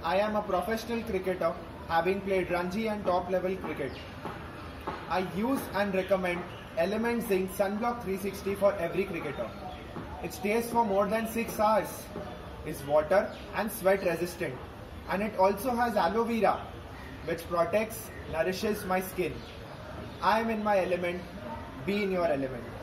I am a professional cricketer having played Ranji and top level cricket. I use and recommend Elemnt Zinc Sunblock 360 for every cricketer. It stays for more than 6 hours, is water and sweat resistant, and it also has Aloe Vera, which protects, nourishes my skin. I am in my element, be in your element.